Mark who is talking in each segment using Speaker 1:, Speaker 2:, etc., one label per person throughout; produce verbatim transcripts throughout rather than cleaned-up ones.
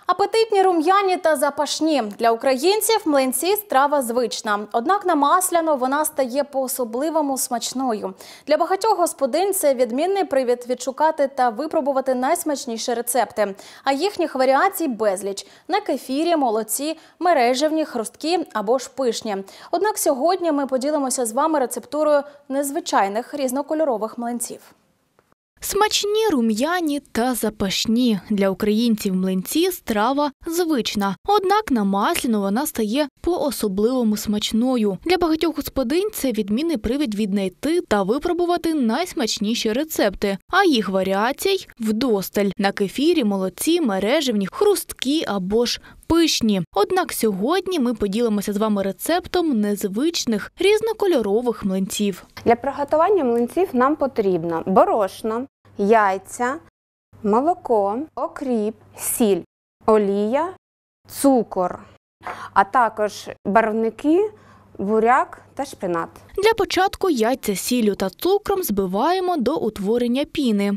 Speaker 1: Апетитні, рум'яні та запашні. Для українців млинці – страва звична. Однак на Масляну вона стає по-особливому смачною. Для багатьох господинь це відмінний привід відшукати та випробувати найсмачніші рецепти. А їхніх варіацій безліч – на кефірі, молоці, мережевні, хрусткі або ж пишні. Однак сьогодні ми поділимося з вами рецептурою незвичайних різнокольорових млинців.
Speaker 2: Смачні, рум'яні та запашні. Для українців млинці – страва звична. Однак на Масляну вона стає по-особливому смачною. Для багатьох господинь це відмінний привід віднайти та випробувати найсмачніші рецепти. А їх варіацій – вдосталь. На кефірі, молоці, мережевні, хрусткі або ж пишні. Однак сьогодні ми поділимося з вами рецептом незвичних різнокольорових млинців.
Speaker 3: Для приготування млинців нам потрібно борошно, яйця, молоко, окріп, сіль, олія, цукор, а також барвники, буряк та шпинат.
Speaker 2: Для початку яйця сіллю та цукром збиваємо до утворення піни.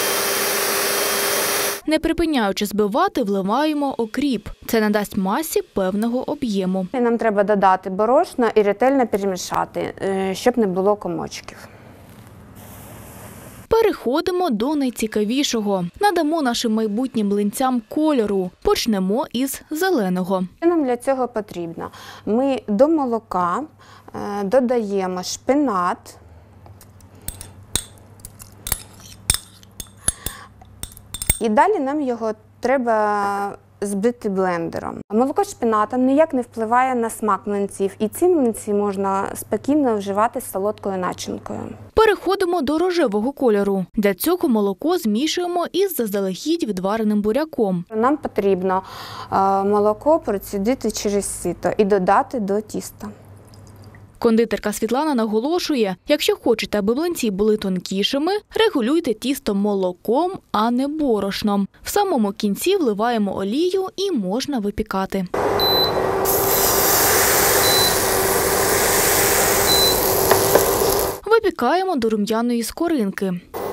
Speaker 2: Не припиняючи збивати, вливаємо окріп. Це надасть масі певного об'єму.
Speaker 3: Нам треба додати борошно і ретельно перемішати, щоб не було комочків.
Speaker 2: Переходимо до найцікавішого. Надамо нашим майбутнім млинцям кольору. Почнемо із зеленого.
Speaker 3: Що нам для цього потрібно? Ми до молока додаємо шпинат, і далі нам його треба збити блендером. Молоко з шпинатом ніяк не впливає на смак млинців, і ці млинці можна спокійно вживати з солодкою начинкою.
Speaker 2: Переходимо до рожевого кольору. Для цього молоко змішуємо із заздалегідь відвареним буряком.
Speaker 3: Нам потрібно молоко процідити через сито і додати до тіста.
Speaker 2: Кондитерка Світлана наголошує, якщо хочете, аби млинці були тонкішими, регулюйте тісто молоком, а не борошном. В самому кінці вливаємо олію і можна випікати. Випікаємо до рум'яної скоринки.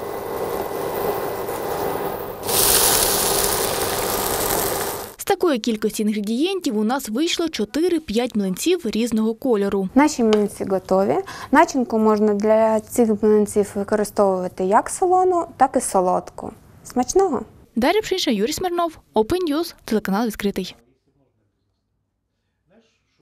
Speaker 2: З такої кількості інгредієнтів у нас вийшло чотири-п'ять млинців різного кольору.
Speaker 3: Наші млинці готові. Начинку можна для цих млинців використовувати як солону, так і солодку. Смачного!
Speaker 2: Дар'я Пшенічна, Юрій Смирнов, Open News, телеканал «Відкритий».